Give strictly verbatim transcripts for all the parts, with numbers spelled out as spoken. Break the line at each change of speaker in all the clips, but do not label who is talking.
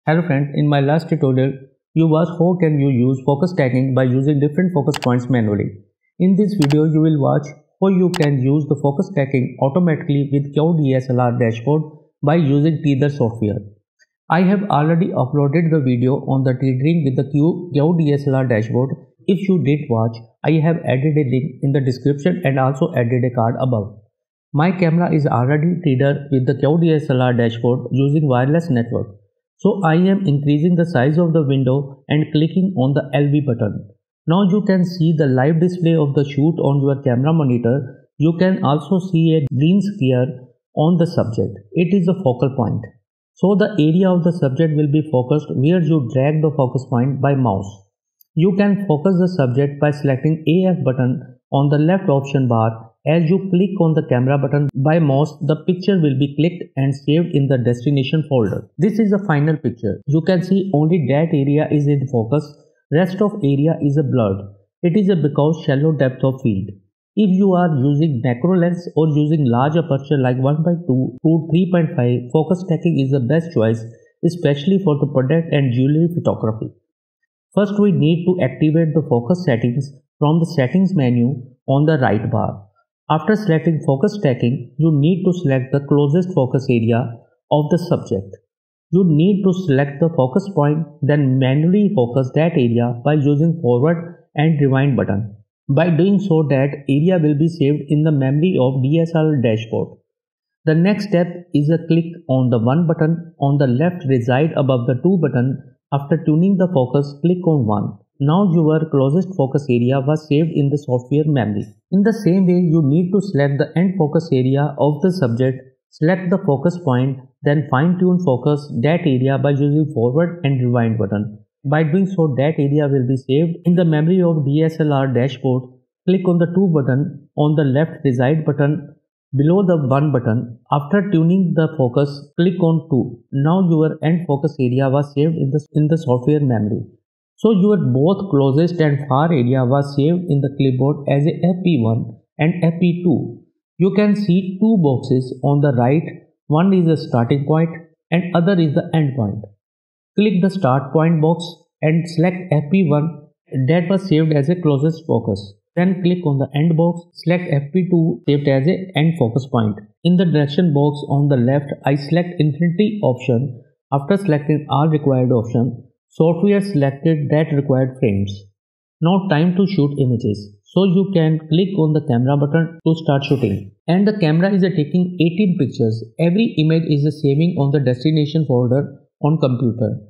Hello friends, in my last tutorial, you watched how can you use focus tagging by using different focus points manually. In this video, you will watch how you can use the focus tagging automatically with Qdslrdashboard by using Tether software. I have already uploaded the video on the tethering with the Qdslrdashboard. If you did watch, I have added a link in the description and also added a card above. My camera is already tethered with the Qdslrdashboard using wireless network. So I am increasing the size of the window and clicking on the L V button. Now you can see the live display of the shoot on your camera monitor. You can also see a green sphere on the subject. It is a focal point. So the area of the subject will be focused where you drag the focus point by mouse. You can focus the subject by selecting A F button on the left option bar. As you click on the camera button by mouse, the picture will be clicked and saved in the destination folder. This is the final picture. You can see only that area is in focus. Rest of area is a blurred. It is a because shallow depth of field. If you are using macro lens or using large aperture like one by two to three point five, focus tagging is the best choice, especially for the product and jewelry photography. First, we need to activate the focus settings from the settings menu on the right bar. After selecting focus tagging, you need to select the closest focus area of the subject. You need to select the focus point, then manually focus that area by using forward and rewind button. By doing so, that area will be saved in the memory of D S L R dashboard. The next step is a click on the one button on the left reside above the two button. After tuning the focus, click on one. Now your closest focus area was saved in the software memory. In the same way, you need to select the end focus area of the subject, select the focus point, then fine-tune focus that area by using forward and rewind button. By doing so, that area will be saved in the memory of D S L R dashboard. Click on the two button on the left reside button below the one button. After tuning the focus, click on two. Now your end focus area was saved in the, in the software memory. So your both closest and far area was saved in the clipboard as a F P one and F P two. You can see two boxes on the right. One is the starting point and other is the end point. Click the start point box and select F P one that was saved as a closest focus. Then click on the end box, select F P two saved as a end focus point. In the direction box on the left, I select infinity option. After selecting all required options, software selected that required frames. Now time to shoot images. So you can click on the camera button to start shooting. And the camera is taking eighteen pictures. Every image is saving on the destination folder on computer.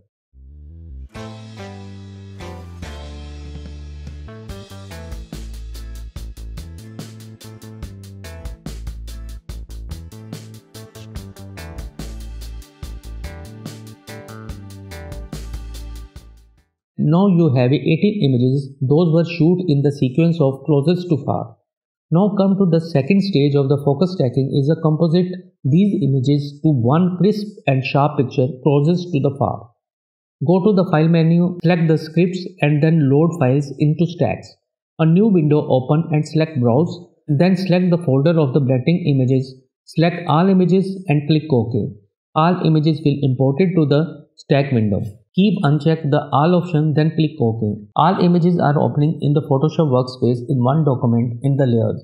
Now you have eighteen images. Those were shot in the sequence of closest to far. Now come to the second stage of the focus tagging is a composite these images to one crisp and sharp picture closest to the far. Go to the file menu, select the scripts and then load files into stacks. A new window open and select browse. Then select the folder of the blending images. Select all images and click OK. All images will imported to the stack window. Keep unchecked the all option, then click OK. All images are opening in the Photoshop workspace in one document in the layers.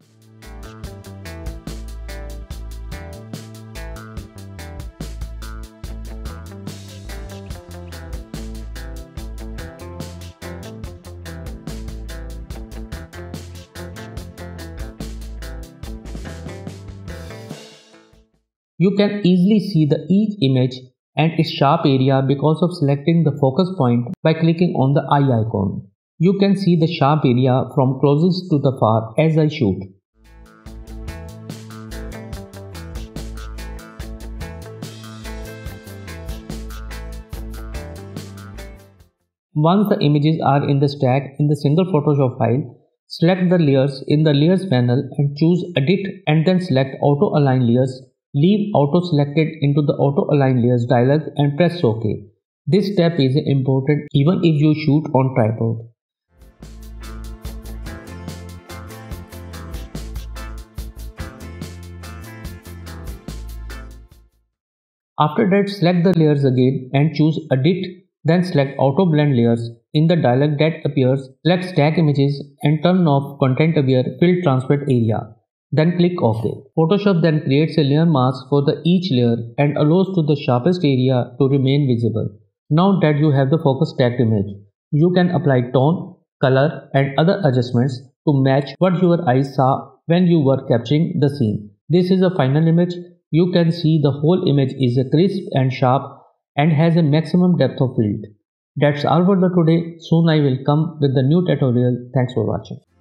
You can easily see the each image and its sharp area because of selecting the focus point by clicking on the eye icon. You can see the sharp area from closest to the far as I shoot. Once the images are in the stack in the single Photoshop file, select the layers in the layers panel and choose edit and then select auto align layers. Leave auto selected into the auto align layers dialog and press OK. This step is important even if you shoot on tripod. After that, select the layers again and choose Edit, then select Auto Blend Layers. In the dialog that appears, select Stack Images and turn off Content Aware Fill Transparent Area. Then click OK. Photoshop then creates a layer mask for the each layer and allows to the sharpest area to remain visible. Now that you have the focus stacked image, you can apply tone, color and other adjustments to match what your eyes saw when you were capturing the scene. This is a final image. You can see the whole image is crisp and sharp and has a maximum depth of field. That's all for the today. Soon I will come with the new tutorial. Thanks for watching.